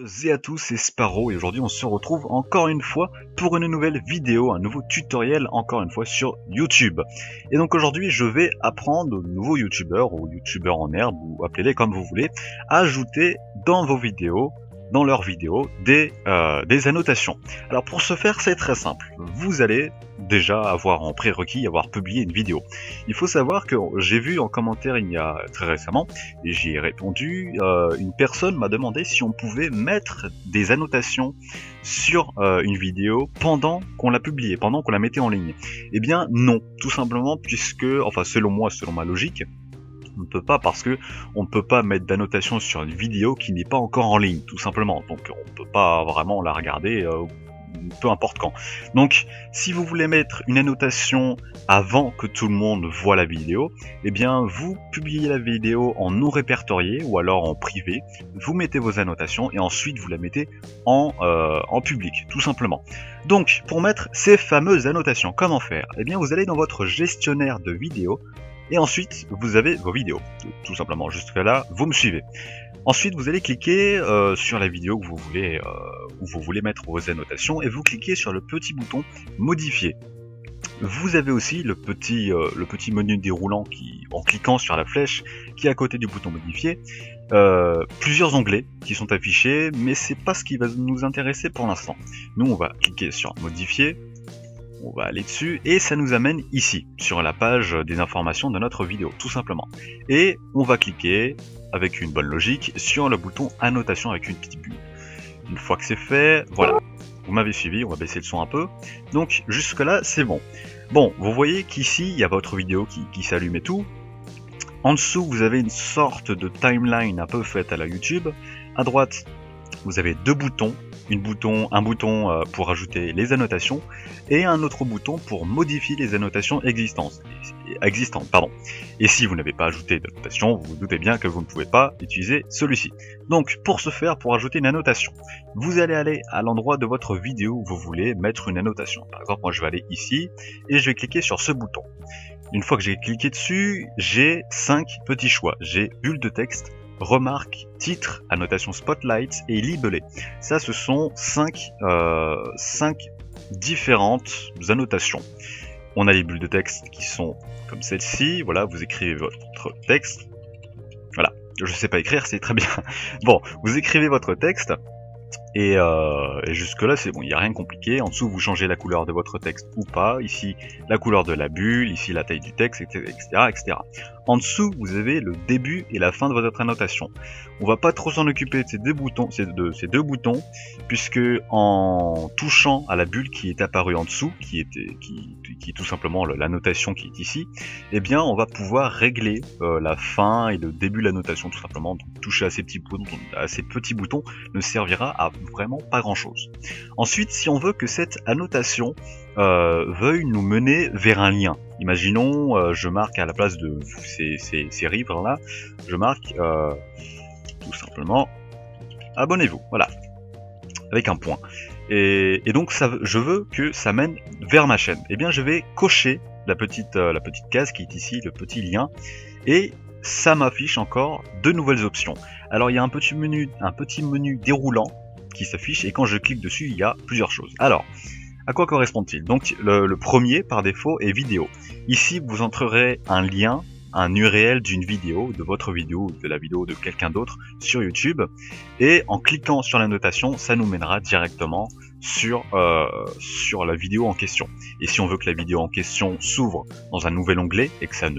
et à tous, c'est Sparrow et aujourd'hui on se retrouve encore une fois pour une nouvelle vidéo, un nouveau tutoriel encore une fois sur YouTube. Et donc aujourd'hui je vais apprendre aux nouveaux youtubeurs ou youtubeurs en herbe ou appelez-les comme vous voulez, à ajouter dans vos vidéos, dans leurs vidéos, des annotations. Alors pour ce faire c'est très simple, vous allez déjà avoir en prérequis avoir publié une vidéo. Il faut savoir que j'ai vu en commentaire il y a très récemment, et j'y ai répondu, une personne m'a demandé si on pouvait mettre des annotations sur une vidéo pendant qu'on la publiait, pendant qu'on la mettait en ligne. Eh bien non, tout simplement puisque, enfin selon moi, selon ma logique, on ne peut pas parce que on ne peut pas mettre d'annotation sur une vidéo qui n'est pas encore en ligne, tout simplement. Donc on ne peut pas vraiment la regarder peu importe quand. Donc si vous voulez mettre une annotation avant que tout le monde voit la vidéo, eh bien vous publiez la vidéo en non répertorié ou alors en privé, vous mettez vos annotations et ensuite vous la mettez en public, tout simplement. Donc pour mettre ces fameuses annotations, comment faire? Eh bien vous allez dans votre gestionnaire de vidéos et ensuite vous avez vos vidéos, tout simplement. Jusqu'à là, vous me suivez. Ensuite, vous allez cliquer sur la vidéo que vous voulez, où vous voulez mettre vos annotations, et vous cliquez sur le petit bouton modifier. Vous avez aussi le petit menu déroulant qui, en cliquant sur la flèche qui est à côté du bouton modifier, plusieurs onglets qui sont affichés, mais c'est pas ce qui va nous intéresser pour l'instant. Nous, on va cliquer sur modifier. On va aller dessus et ça nous amène ici, sur la page des informations de notre vidéo, tout simplement. Et on va cliquer, avec une bonne logique, sur le bouton annotation avec une petite bulle. Une fois que c'est fait, voilà, vous m'avez suivi, on va baisser le son un peu. Donc jusque là, c'est bon. Bon, vous voyez qu'ici, il y a votre vidéo qui s'allume et tout. En dessous, vous avez une sorte de timeline un peu faite à la YouTube. À droite, vous avez deux boutons. Un bouton pour ajouter les annotations et un autre bouton pour modifier les annotations existantes. Et si vous n'avez pas ajouté d'annotation, vous vous doutez bien que vous ne pouvez pas utiliser celui-ci. Donc pour ce faire, pour ajouter une annotation, vous allez aller à l'endroit de votre vidéo où vous voulez mettre une annotation. Par exemple, moi je vais aller ici et je vais cliquer sur ce bouton. Une fois que j'ai cliqué dessus, j'ai 5 petits choix. J'ai bulle de texte, remarque, titre, annotation spotlight et libellé. Ça, ce sont 5 différentes annotations. On a les bulles de texte qui sont comme celle-ci. Voilà, vous écrivez votre texte. Voilà, je sais pas écrire, c'est très bien. Bon, vous écrivez votre texte. Et jusque là c'est bon, il n'y a rien de compliqué. En dessous vous changez la couleur de votre texte ou pas, ici la couleur de la bulle, ici la taille du texte, etc. En dessous vous avez le début et la fin de votre annotation. On va pas trop s'en occuper de ces deux boutons, puisque en touchant à la bulle qui est apparue en dessous, qui est tout simplement l'annotation qui est ici, eh bien on va pouvoir régler la fin et le début de l'annotation tout simplement. Donc toucher à ces petits boutons ne servira à vraiment pas grand chose. Ensuite, si on veut que cette annotation veuille nous mener vers un lien, imaginons je marque à la place de ces livres là, je marque tout simplement abonnez-vous, voilà, avec un point. Et donc je veux que ça mène vers ma chaîne. Et bien je vais cocher la petite case qui est ici, le petit lien, et ça m'affiche encore deux nouvelles options. Alors il y a un petit menu déroulant qui s'affiche et quand je clique dessus il y a plusieurs choses. Alors à quoi correspond-il? Donc le premier par défaut est vidéo. Ici vous entrerez un lien, un URL d'une vidéo, de votre vidéo ou de la vidéo de quelqu'un d'autre sur YouTube, et en cliquant sur l'annotation ça nous mènera directement sur la vidéo en question. Et si on veut que la vidéo en question s'ouvre dans un nouvel onglet et que ça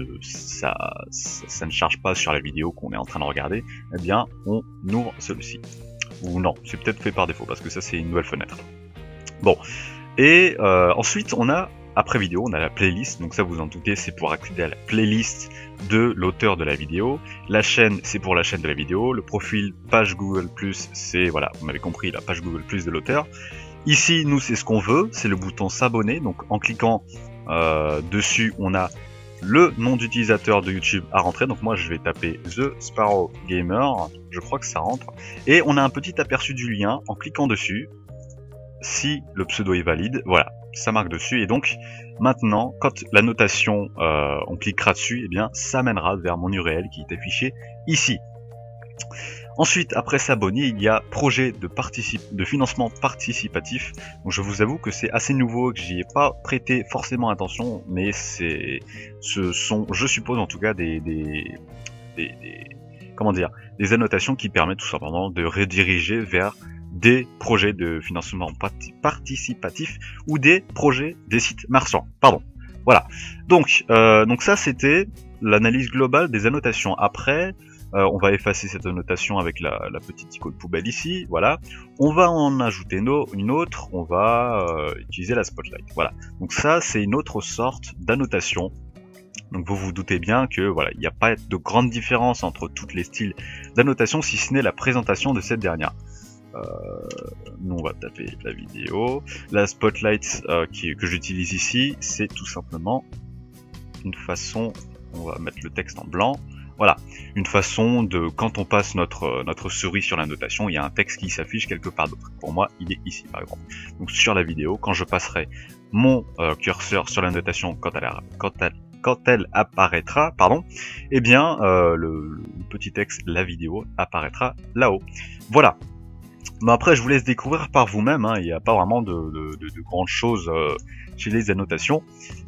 ne charge pas sur la vidéo qu'on est en train de regarder, eh bien on ouvre celui-ci. Ou non, c'est peut-être fait par défaut parce que ça c'est une nouvelle fenêtre. Bon, et ensuite on a, après vidéo, on a la playlist, donc ça vous en doutez, c'est pour accéder à la playlist de l'auteur de la vidéo. La chaîne, c'est pour la chaîne de la vidéo. Le profil page Google+, c'est, voilà, vous m'avez compris, la page Google+ de l'auteur. Ici, nous, c'est ce qu'on veut, c'est le bouton s'abonner, donc en cliquant dessus, on a le nom d'utilisateur de YouTube à rentrer. Donc moi je vais taper The Sparrow Gamer, je crois que ça rentre, et on a un petit aperçu du lien en cliquant dessus. Si le pseudo est valide, voilà, ça marque dessus, et donc maintenant quand l'annotation on cliquera dessus, et bien ça mènera vers mon URL qui est affiché ici. Ensuite, après s'abonner, il y a projet de financement participatif. Donc je vous avoue que c'est assez nouveau, que j'y ai pas prêté forcément attention, mais ce sont, je suppose en tout cas, comment dire, des annotations qui permettent tout simplement de rediriger vers des projets de financement participatif ou des projets des sites marchands. Pardon. Voilà. Donc ça c'était l'analyse globale des annotations. Après, on va effacer cette annotation avec la petite icône poubelle ici, voilà. On va en ajouter une autre, on va utiliser la spotlight, voilà. Donc ça, c'est une autre sorte d'annotation. Donc vous vous doutez bien que voilà, il n'y a pas de grande différence entre tous les styles d'annotation, si ce n'est la présentation de cette dernière. Nous on va taper la vidéo. La spotlight que j'utilise ici, c'est tout simplement une façon, on va mettre le texte en blanc. Voilà, une façon de, quand on passe notre souris sur l'annotation, il y a un texte qui s'affiche quelque part d'autre. Pour moi, il est ici par exemple. Donc sur la vidéo, quand je passerai mon curseur sur l'annotation quand elle apparaîtra, pardon, eh bien le petit texte, la vidéo, apparaîtra là-haut. Voilà. Mais après, je vous laisse découvrir par vous-même, hein. Il n'y a pas vraiment de grandes choses chez les annotations.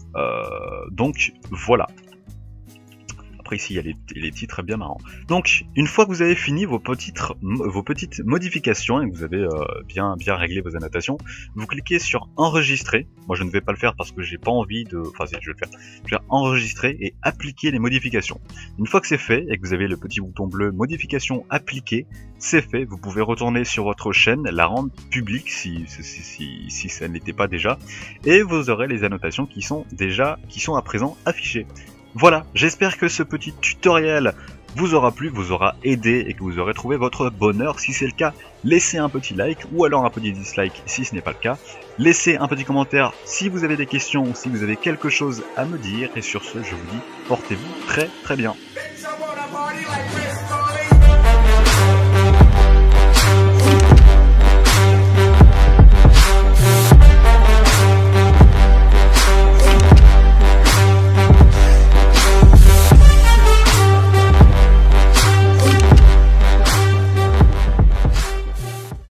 Donc voilà. Ici il y a les titres bien marrants. Donc une fois que vous avez fini vos petites modifications et que vous avez bien réglé vos annotations, vous cliquez sur enregistrer. Moi je ne vais pas le faire parce que j'ai pas envie de... Enfin si, je vais le faire. Je vais faire enregistrer et appliquer les modifications. Une fois que c'est fait et que vous avez le petit bouton bleu modification appliquée, c'est fait. Vous pouvez retourner sur votre chaîne, la rendre publique si ça n'était pas déjà, et vous aurez les annotations qui sont à présent affichées. Voilà, j'espère que ce petit tutoriel vous aura plu, vous aura aidé et que vous aurez trouvé votre bonheur. Si c'est le cas, laissez un petit like ou alors un petit dislike si ce n'est pas le cas. Laissez un petit commentaire si vous avez des questions ou si vous avez quelque chose à me dire. Et sur ce, je vous dis, portez-vous très très bien.